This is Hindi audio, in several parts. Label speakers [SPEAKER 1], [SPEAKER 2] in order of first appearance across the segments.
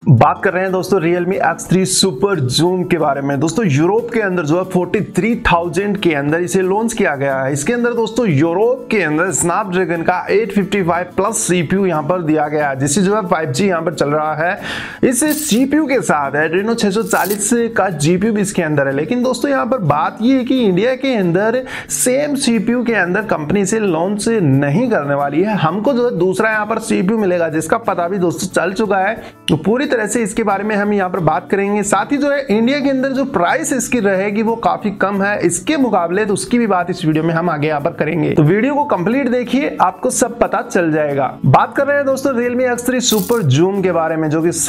[SPEAKER 1] बात कर रहे हैं दोस्तों Realme X3 सुपर जूम के बारे में। दोस्तों यूरोप के अंदर जो है 43,000 के अंदर इसे लॉन्च किया गया है। इसके अंदर दोस्तों यूरोप के अंदर स्नैपड्रैगन का 855 प्लस CPU यहां पर दिया गया है, जिससे जो है 5G यहां पर चल रहा है। इस CPU के साथ Adreno 640 का GPU भी इसके अंदर है। लेकिन दोस्तों यहां पर बात ये है कि इंडिया के अंदर सेम CPU के अंदर कंपनी से लॉन्च नहीं करने वाली है। हमको जो है दूसरा यहां पर CPU मिलेगा, जिसका पता भी दोस्तों चल चुका है। तो पूरी तरह से इसके बारे में हम यहाँ पर बात करेंगे। साथ ही जो है इंडिया के अंदर जो प्राइस इसकी रहेगी वो काफी कम है इसके मुकाबले, तो उसकी भी बात इस वीडियो में हम आगे यहाँ पर करेंगे। तो वीडियो को कंप्लीट देखिए, आपको सब पता चल जाएगा। बात कर रहे हैं दोस्तों Realme X3 सुपर जूम के बारे में, जो कि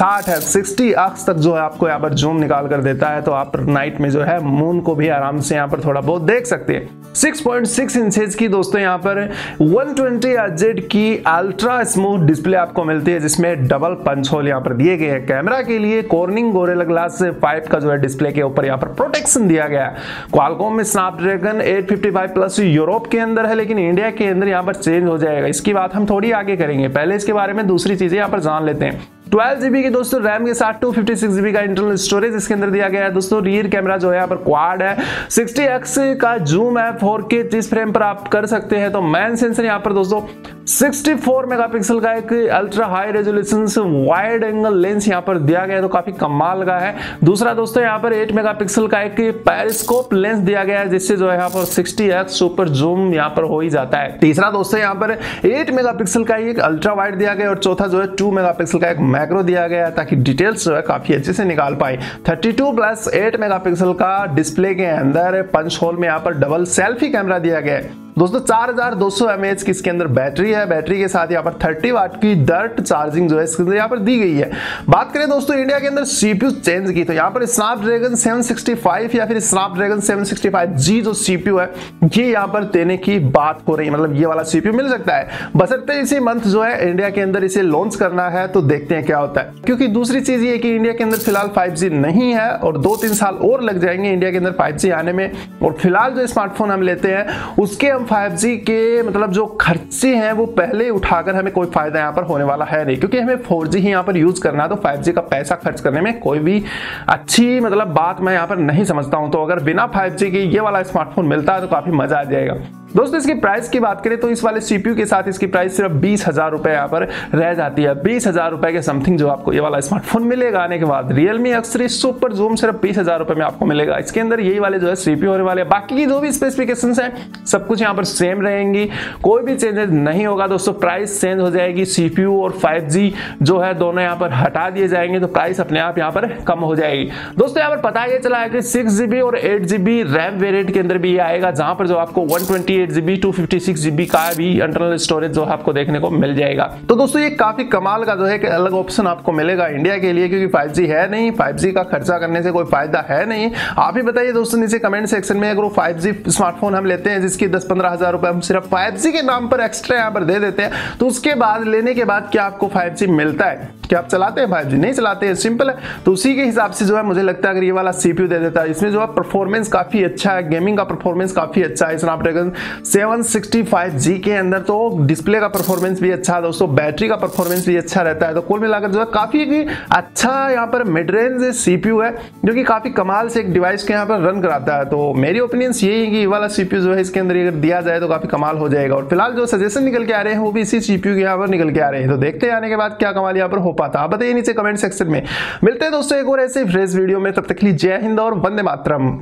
[SPEAKER 1] 60x तक जो है आपको यहाँ पर जूम निकाल कर देता है। तो आप नाइट में जो है मून को भी आराम से यहाँ पर थोड़ा बहुत देख सकते हैं। 6.6 इंचेस की दोस्तों यहाँ पर 120 Hz की अल्ट्रा स्मूथ डिस्प्ले आपको मिलती है, जिसमें डबल पंच होल यहाँ पर दिए गए हैं। कैमरा के लिए कॉर्निंग गोरिल्ला ग्लास 5 का जो है डिस्प्ले के ऊपर यहाँ पर प्रोटेक्शन दिया गया है। क्वालकॉम में स्नैपड्रैगन 855 प्लस यूरोप के अंदर है, लेकिन इंडिया के अंदर यहाँ पर चेंज हो जाएगा। इसकी बात हम थोड़ी आगे करेंगे, पहले इसके बारे में दूसरी चीजें यहाँ पर जान लेते हैं। 12 GB की दोस्तों रैम के साथ 256 GB का इंटरनल स्टोरेज इसके अंदर दिया गया है। दोस्तों रियर कैमरा जो है यहाँ पर क्वाड है, 60x का जूम है, 4K 30 फ्रेम पर आप कर सकते हैं। तो मेन सेंसर यहाँ पर दोस्तों 64 मेगापिक्सल का एक ultra high resolution wide angle lens यहाँ पर दिया गया है, तो काफी कमाल का है। दूसरा दोस्तों यहाँ पर 8 मेगापिक्सल का एक पेरिस्कोप लेंस दिया गया है, जिससे जो है यहाँ पर 60x सुपर जूम यहाँ पर हो ही जाता है। तीसरा दोस्तों यहाँ पर 8 मेगापिक्सल का एक अल्ट्रा वाइड दिया गया, और चौथा जो है 2 मेगापिक्सल का एक मैक्रो दिया गया है, ताकि डिटेल्स जो है काफी अच्छे से निकाल पाए। 32+8 मेगापिक्सल का डिस्प्ले के अंदर पंच होल में यहाँ पर डबल सेल्फी कैमरा दिया गया है। दोस्तों 4200 mAh की इसके अंदर बैटरी है। बैटरी के साथ यहाँ पर 30 वाट की डर्ट चार्जिंग जो है इसके अंदर यहाँ पर दी गई है। बात करें दोस्तों इंडिया के अंदर CPU चेंज की, तो यहाँ पर स्नैपड्रैगन 765 या फिर स्नैपड्रैगन 765G जो CPU है ये यहाँ पर देने की बात हो रही है। मतलब ये वाला CPU मिल सकता है, बशर्ते इसी मंथ जो है इंडिया के अंदर इसे लॉन्च करना है। तो देखते हैं क्या होता है, क्योंकि दूसरी चीज ये कि इंडिया के अंदर फिलहाल 5G नहीं है और 2-3 साल और लग जाएंगे इंडिया के अंदर 5G आने में। और फिलहाल जो स्मार्टफोन हम लेते हैं उसके 5G के मतलब जो खर्चे हैं वो पहले उठाकर हमें कोई फायदा यहाँ पर होने वाला है नहीं, क्योंकि हमें 4G ही यहाँ पर यूज करना है। तो 5G का पैसा खर्च करने में कोई भी अच्छी मतलब बात मैं यहाँ पर नहीं समझता हूँ। तो अगर बिना 5G के ये वाला स्मार्टफोन मिलता है तो काफी मजा आ जाएगा। दोस्तों इसकी प्राइस की बात करें तो इस वाले CPU के साथ इसकी प्राइस सिर्फ 20,000 रुपए यहाँ पर रह जाती है। 20,000 रुपए के समथिंग जो आपको ये वाला स्मार्टफोन मिलेगा आने के बाद। Realme X3 सुपर जूम सिर्फ 20,000 रुपए में आपको मिलेगा। इसके अंदर यही वाले जो है CPU होने वाले, बाकी की जो भी स्पेसिफिकेशंस हैं सब कुछ यहाँ पर सेम रहेंगी, कोई भी चेंजेस नहीं होगा। दोस्तों प्राइस चेंज हो जाएगी, CPU और 5G जो है दोनों यहाँ पर हटा दिए जाएंगे, तो प्राइस अपने आप यहाँ पर कम हो जाएगी। दोस्तों यहाँ पर पता ये चला है कि 6GB और 8GB रैम वेरिएंट के अंदर भी ये आएगा, जहां पर जो आपको 128GB 256GB का भी इंटरनल स्टोरेज जो है आपको देखने को मिल जाएगा। तो दोस्तों ये काफी कमाल का जो है कि अलग ऑप्शन आपको मिलेगा इंडिया के लिए, क्योंकि 5G है नहीं, 5G का खर्चा करने से कोई फायदा है नहीं। आप ही बताइए दोस्तों नीचे कमेंट सेक्शन में, अगर वो 5G स्मार्टफोन हम लेते हैं जिसकी 10-15 हजार रुपए हम सिर्फ 5G के नाम पर एक्स्ट्रा यहाँ पर दे देते हैं, तो उसके बाद लेने के बाद क्या आपको 5G मिलता है? क्या आप चलाते हैं 5G? नहीं चलाते हैं, सिंपल है। तो उसी के हिसाब से जो है मुझे लगता है अगर ये वाला CPU दे देता है, इसमें जो है परफॉर्मेंस काफी अच्छा है, गेमिंग का परफॉर्मेंस काफी अच्छा है स्नैपड्रैगन 765G के अंदर। तो डिस्प्ले का परफॉर्मेंस भी अच्छा है दोस्तों, बैटरी का परफॉर्मेंस भी अच्छा रहता है। तो कुल मिलाकर जो है काफी अच्छा यहाँ पर मिड रेंज CPU है, जो कि काफी कमाल से एक डिवाइस के यहाँ पर रन कराता है। तो मेरी ओपिनियन यही है कि ये वाला CPU जो है इसके अंदर अगर दिया जाए तो काफी कमाल हो जाएगा। और फिलहाल जो सजेशन निकल के आ रहे हैं वो भी इसी CPU के यहाँ पर निकल के आ रहे हैं। तो देखते हैं आने के बाद क्या कमाल यहाँ पर हो पाता है। आप बताइए नीचे कमेंट सेक्शन में। मिलते हैं दोस्तों एक और ऐसे फ्रेश वीडियो में, तब तक के लिए जय हिंद और वंदे मातरम।